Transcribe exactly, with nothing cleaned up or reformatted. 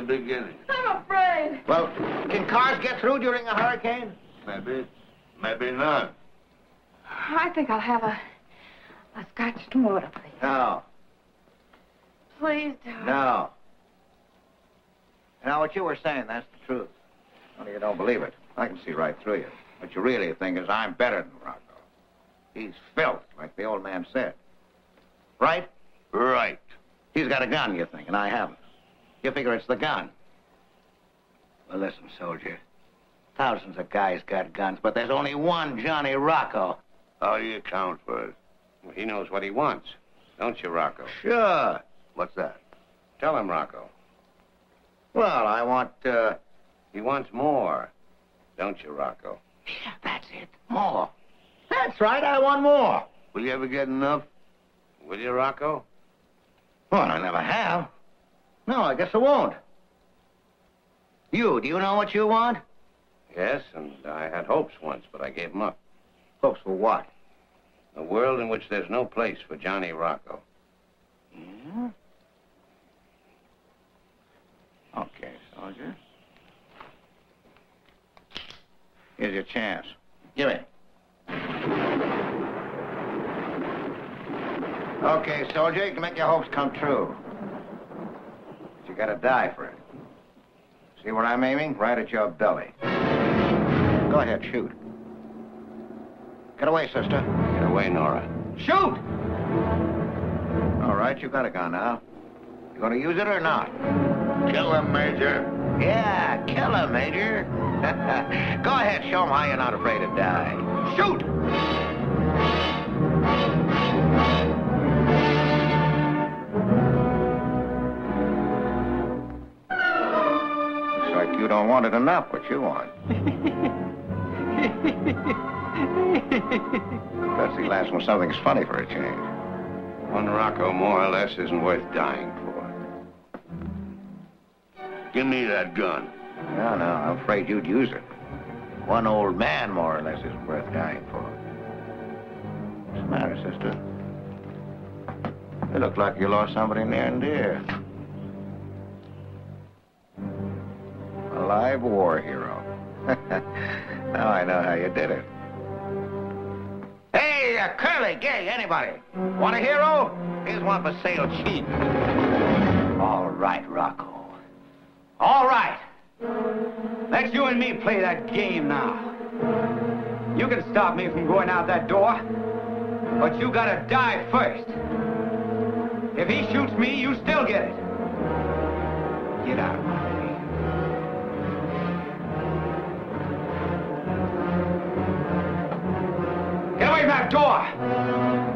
beginning. I'm afraid. Well, can cars get through during a hurricane? Maybe. Maybe not. I think I'll have a, a scotch tomato, please. No. Please don't. No. Now, what you were saying, that's the truth. Only you don't believe it. I can see right through you. What you really think is I'm better than Rocco. He's filth, like the old man said. Right? Right. He's got a gun, you think, and I haven't. You figure it's the gun. Well, listen, soldier. Thousands of guys got guns, but there's only one Johnny Rocco. How do you account for it? Well, he knows what he wants. Don't you, Rocco? Sure. What's that? Tell him, Rocco. Well, I want, uh... He wants more. Don't you, Rocco? Yeah, that's it. More. That's right, I want more. Will you ever get enough? Will you, Rocco? Well, I never have. No, I guess I won't. You, do you know what you want? Yes, and I had hopes once, but I gave them up. Hopes for what? A world in which there's no place for Johnny Rocco. Yeah? Okay, soldier. Here's your chance. Give it. Okay, soldier, you can make your hopes come true. But you gotta die for it. See where I'm aiming? Right at your belly. Go ahead, shoot. Get away, sister. Get away, Nora. Shoot! All right, you got a gun now. You gonna use it or not? Kill him, Major. Yeah, kill him, Major. Go ahead, show him how you're not afraid to die. Shoot! Looks like you don't want it enough, what you want. That's the last one. Something's funny for a change. One Rocco, more or less, isn't worth dying for. Give me that gun. No, no, I'm afraid you'd use it. One old man, more or less, isn't worth dying for. What's the matter, sister? You look like you lost somebody near and dear. A live war hero. Now I know how you did it. Hey, uh, Curly, Gay, anybody? Want a hero? Here's one for sale cheap. All right, Rocco. All right. Let's you and me play that game now. You can stop me from going out that door, but you gotta die first. If he shoots me, you still get it. Get out of my way. Get away from that door!